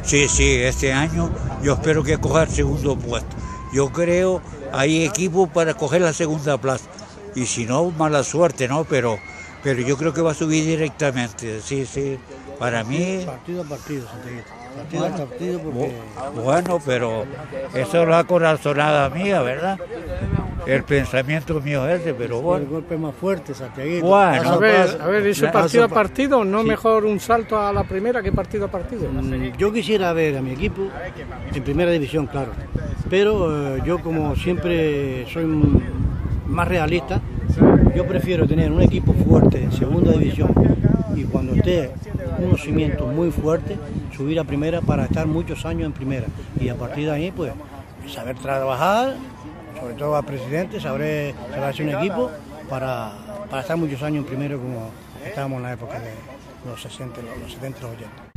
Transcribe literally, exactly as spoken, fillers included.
Sí, sí, este año yo espero que coja el segundo puesto. Yo creo hay equipos para coger la segunda plaza. Y si no, mala suerte, ¿no? Pero, pero yo creo que va a subir directamente. Sí, sí. Para mí. Partido a partido, Santiaguito. Partido a partido porque. Bueno, pero eso es la corazonada mía, ¿verdad? El pensamiento mío es ese, pero bueno. El golpe más fuerte, Santiaguito. Bueno, A ver, a ver, ¿eso partido a partido? ¿No Sí. mejor un salto a la primera que partido a partido? Mm, Yo quisiera ver a mi equipo en primera división, claro. Pero eh, yo, como siempre soy m- más realista, yo prefiero tener un equipo fuerte en segunda división y cuando esté unos cimientos muy fuertes, subir a primera para estar muchos años en primera. Y a partir de ahí, pues, saber trabajar, sobre todo al presidente, saber, saber hacer un equipo para, para estar muchos años en primero como estábamos en la época de los sesenta, los setenta, los ochenta.